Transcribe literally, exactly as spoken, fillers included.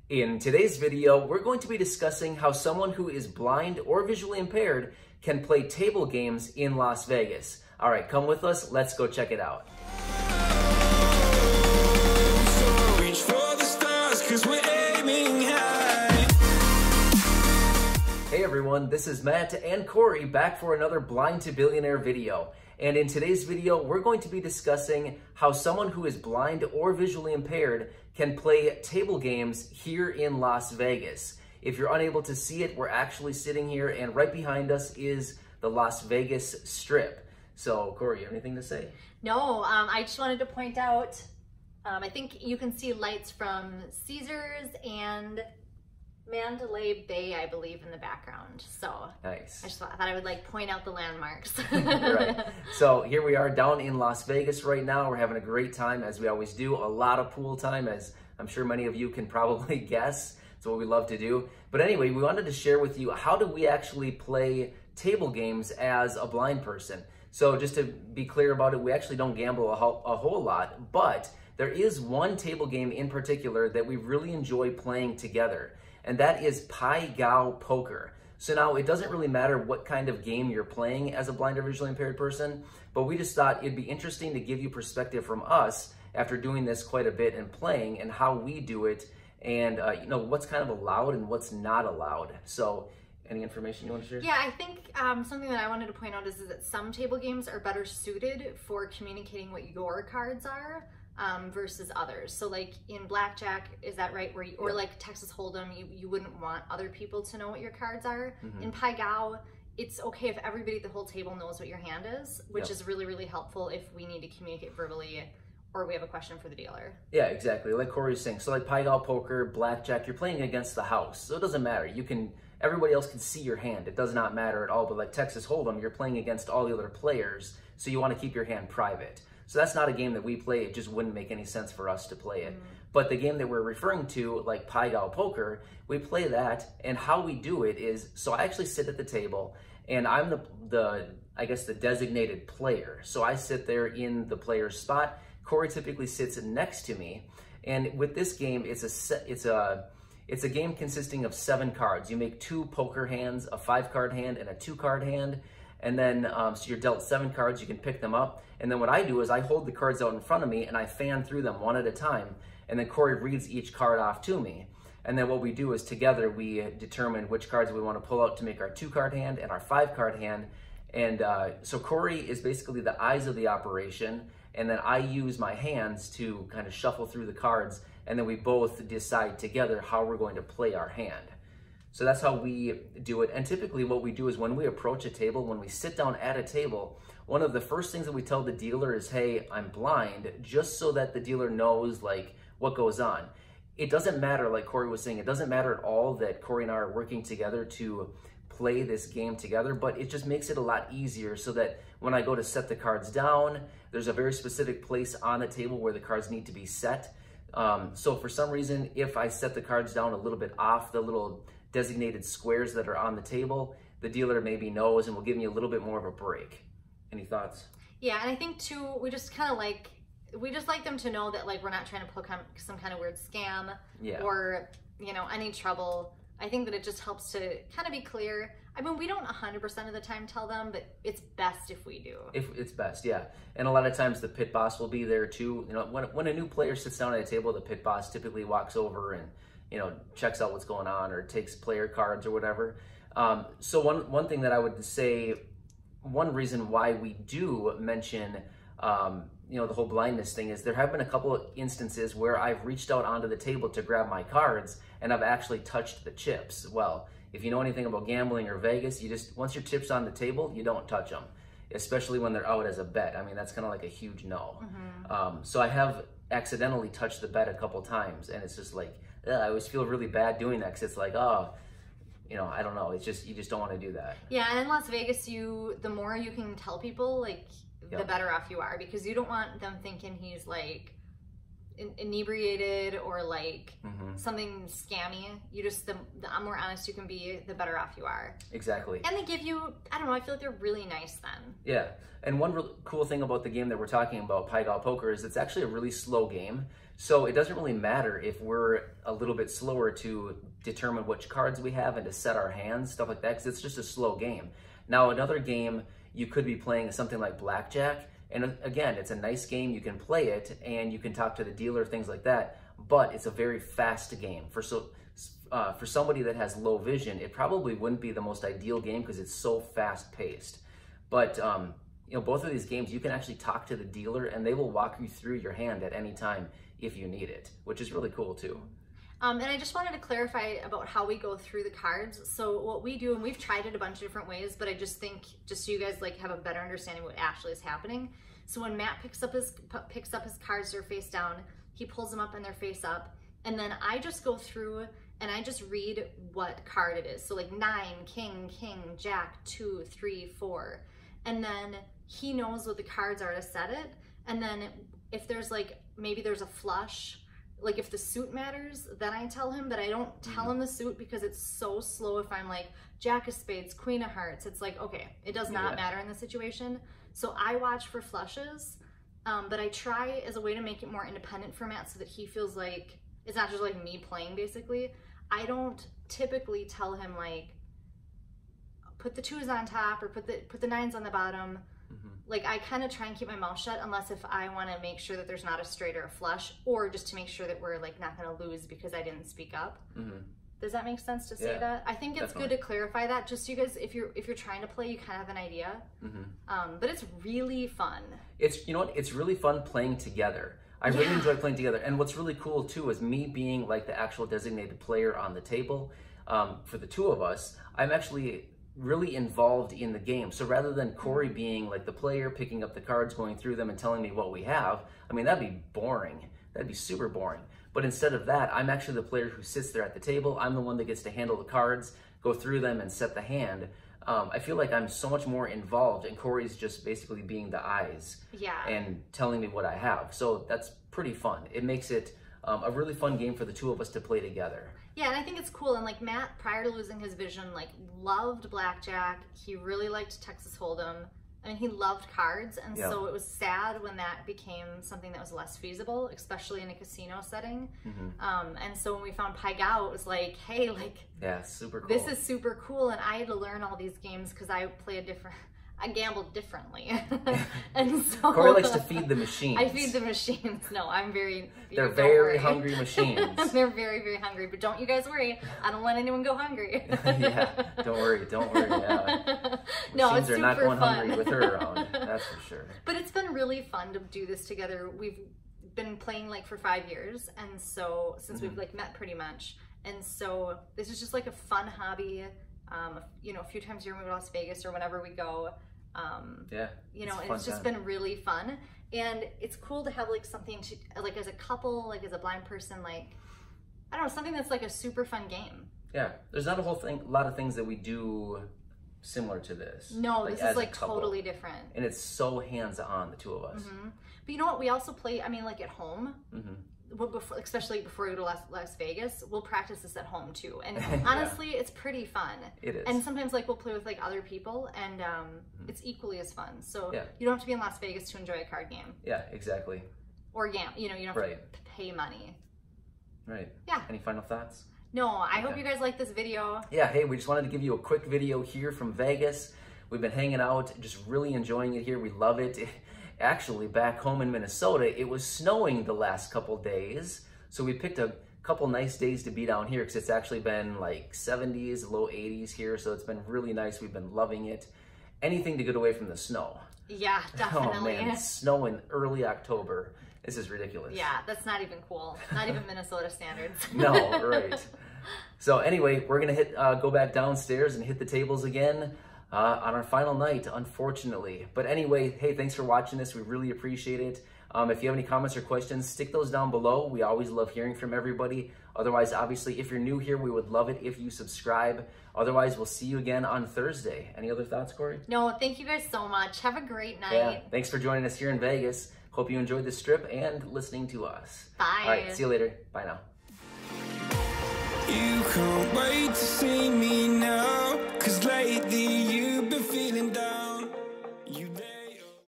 In today's video, we're going to be discussing how someone who is blind or visually impaired can play table games in Las Vegas. All right, come with us. Let's go check it out. So reach for the stars, 'cause we're aiming high. Hey everyone, this is Matt and Corey back for another Blind to Billionaire video. And in today's video, we're going to be discussing how someone who is blind or visually impaired can play table games here in Las Vegas. If you're unable to see it, we're actually sitting here, and right behind us is the Las Vegas Strip. So, Corey, you have anything to say? No, um, I just wanted to point out, um, I think you can see lights from Caesars and Mandalay Bay, I believe, in the background. So nice. I just thought, I thought I would like point out the landmarks. Right. So here we are down in Las Vegas right now. We're having a great time, as we always do. A lot of pool time, as I'm sure many of you can probably guess. It's what we love to do. But anyway, we wanted to share with you, how do we actually play table games as a blind person? So just to be clear about it, we actually don't gamble a whole, a whole lot, but there is one table game in particular that we really enjoy playing together, and that is Pai Gow poker. So now it doesn't really matter what kind of game you're playing as a blind or visually impaired person, but we just thought it'd be interesting to give you perspective from us after doing this quite a bit and playing, and how we do it, and uh, you know, what's kind of allowed and what's not allowed. So any information you want to share? Yeah, I think um, something that I wanted to point out is, is that some table games are better suited for communicating what your cards are um, versus others. So like in blackjack, is that right? Where you, or yeah. like Texas Hold'em, you, you wouldn't want other people to know what your cards are. Mm-hmm. In Pai Gow, it's okay if everybody at the whole table knows what your hand is, which yep. is really, really helpful if we need to communicate verbally or we have a question for the dealer. Yeah, exactly. Like Corey was saying, so like Pai Gow poker, blackjack, you're playing against the house. So it doesn't matter. You can, everybody else can see your hand. It does not matter at all. But like Texas Hold'em, you're playing against all the other players, so you want to keep your hand private. So that's not a game that we play. It just wouldn't make any sense for us to play it. Mm. But the game that we're referring to, like Pai Gow poker, we play that, and how we do it is, so I actually sit at the table, and I'm the, the I guess, the designated player. So I sit there in the player's spot. Corey typically sits next to me, and with this game, it's a it's a it's a game consisting of seven cards. You make two poker hands, a five-card hand, and a two-card hand, and then um, so you're dealt seven cards. You can pick them up, and then what I do is I hold the cards out in front of me, and I fan through them one at a time, and then Corey reads each card off to me, and then what we do is together we determine which cards we want to pull out to make our two-card hand and our five-card hand, and uh, so Corey is basically the eyes of the operation. And then I use my hands to kind of shuffle through the cards, and then we both decide together how we're going to play our hand. So that's how we do it. And typically what we do is when we approach a table, when we sit down at a table, one of the first things that we tell the dealer is, hey, I'm blind, just so that the dealer knows like what goes on. It doesn't matter, like Corey was saying, it doesn't matter at all that Corey and I are working together to play this game together, but it just makes it a lot easier so that when I go to set the cards down, there's a very specific place on the table where the cards need to be set. Um, so for some reason, if I set the cards down a little bit off the little designated squares that are on the table, the dealer maybe knows and will give me a little bit more of a break. Any thoughts? Yeah, and I think too, we just kind of like, we just like them to know that like we're not trying to pull some kind of weird scam yeah. or, you know, any trouble. I think that it just helps to kind of be clear. I mean, we don't one hundred percent of the time tell them, but it's best if we do. If it's best, yeah. And a lot of times the pit boss will be there too. You know, when, when a new player sits down at a table, the pit boss typically walks over and, you know, checks out what's going on or takes player cards or whatever. Um, so one, one thing that I would say, one reason why we do mention, um, you know, the whole blindness thing is there have been a couple of instances where I've reached out onto the table to grab my cards and I've actually touched the chips. Well, if you know anything about gambling or Vegas, you just, once your chips on the table, you don't touch them, especially when they're out as a bet. I mean, that's kind of like a huge no. Mm-hmm. um, so I have accidentally touched the bet a couple times, and it's just like, ugh, I always feel really bad doing that, because it's like, oh, you know, I don't know. It's just, you just don't want to do that. Yeah, and in Las Vegas, you, the more you can tell people, like, yep. the better off you are, because you don't want them thinking he's like, in- inebriated or like mm-hmm. something scammy. You just, the, the more honest you can be, the better off you are. Exactly. And they give you, I don't know, I feel like they're really nice then. Yeah. And one real cool thing about the game that we're talking about, Pai Gow Poker, is it's actually a really slow game. So it doesn't really matter if we're a little bit slower to determine which cards we have and to set our hands, stuff like that, because it's just a slow game. Now, another game, you could be playing something like blackjack. And again, it's a nice game. You can play it and you can talk to the dealer, things like that. But it's a very fast game. For so uh, for somebody that has low vision, it probably wouldn't be the most ideal game because it's so fast paced. But um, you know, both of these games, you can actually talk to the dealer and they will walk you through your hand at any time if you need it, which is really cool too. Um, and I just wanted to clarify about how we go through the cards. So what we do, and we've tried it a bunch of different ways, but I just think, just so you guys like have a better understanding of what actually is happening. So when Matt picks up his picks up his cards, they're face down, he pulls them up and they're face up, and then I just go through and I just read what card it is. So like nine, king, king, jack, two, three, four, and then he knows what the cards are to set it. And then if there's like, maybe there's a flush, like if the suit matters, then I tell him, but I don't tell him the suit because it's so slow. If I'm like jack of spades, queen of hearts, it's like, okay, it does not yeah. matter in this situation. So I watch for flushes, um, but I try as a way to make it more independent for Matt so that he feels like it's not just like me playing basically. I don't typically tell him like, put the twos on top or put the, put the nines on the bottom. Like I kind of try and keep my mouth shut unless if I want to make sure that there's not a straight or a flush, or just to make sure that we're like not going to lose because I didn't speak up. Mm-hmm. Does that make sense to say yeah, that? I think it's definitely good to clarify that, just so you guys, if you're if you're trying to play, you kind of have an idea. Mm-hmm. Um, but it's really fun. It's you know what? It's really fun playing together. I yeah. really enjoy playing together. And what's really cool too is me being like the actual designated player on the table. Um, for the two of us, I'm actually really involved in the game. So rather than Corey being like the player, picking up the cards, going through them and telling me what we have, I mean, that'd be boring. That'd be super boring. But instead of that, I'm actually the player who sits there at the table. I'm the one that gets to handle the cards, go through them and set the hand. Um, I feel like I'm so much more involved, and Corey's just basically being the eyes yeah. and telling me what I have. So that's pretty fun. It makes it um, a really fun game for the two of us to play together. Yeah, and I think it's cool. And like Matt, prior to losing his vision, like loved blackjack. He really liked Texas Hold'em. I mean, he loved cards, and yeah. so it was sad when that became something that was less feasible, especially in a casino setting. Mm-hmm. Um, and so when we found Pai Gow, it was like, hey, like, yeah, super cool. This is super cool, and I had to learn all these games because I play a different. I gambled differently. And so Corey likes to feed the machines. I feed the machines. No, I'm very They're very worry. hungry machines. They're very, very hungry. But don't you guys worry. I don't let anyone go hungry. Yeah. Don't worry. Don't worry. Yeah. No, machines it's are super not going fun. hungry with her around. That's for sure. But it's been really fun to do this together. We've been playing like for five years. And so since mm-hmm. we've like met pretty much. And so this is just like a fun hobby. Um, you know, a few times a year we go to Las Vegas or whenever we go. Um, yeah, you know, it's, it's just time. been really fun, and it's cool to have like something to like as a couple, like as a blind person, like I don't know, something that's like a super fun game. Yeah, there's not a whole thing, a lot of things that we do similar to this. No, like, this is like totally different, and it's so hands-on, the two of us. Mm-hmm. But you know what? We also play. I mean, like at home. Mm-hmm. Before, especially before we go to Las, Las Vegas, we'll practice this at home too. And honestly, yeah. it's pretty fun. It is. And sometimes like we'll play with like other people, and um, mm-hmm. it's equally as fun. So yeah. you don't have to be in Las Vegas to enjoy a card game. Yeah, exactly. Or gam, you know, you don't have right. to pay money. Right. Yeah. Any final thoughts? No, I okay. hope you guys like this video. Yeah, hey, we just wanted to give you a quick video here from Vegas. We've been hanging out, just really enjoying it here. We love it. Actually, back home in Minnesota, it was snowing the last couple days. So we picked a couple nice days to be down here because it's actually been like seventies, low eighties here. So it's been really nice. We've been loving it. Anything to get away from the snow. Yeah, definitely. Oh man, snow in early October. This is ridiculous. Yeah, that's not even cool. Not even Minnesota standards. No, right. So anyway, we're gonna hit uh, go back downstairs and hit the tables again uh, on our final night, unfortunately. But anyway, hey, thanks for watching this. We really appreciate it. Um, if you have any comments or questions, stick those down below. We always love hearing from everybody. Otherwise, obviously, if you're new here, we would love it if you subscribe. Otherwise, we'll see you again on Thursday. Any other thoughts, Corey? No, thank you guys so much. Have a great night. Yeah, thanks for joining us here in Vegas. Hope you enjoyed this strip and listening to us. Bye. All right, see you later. Bye now. You can't wait to see me now, 'cause lately you've been feeling down.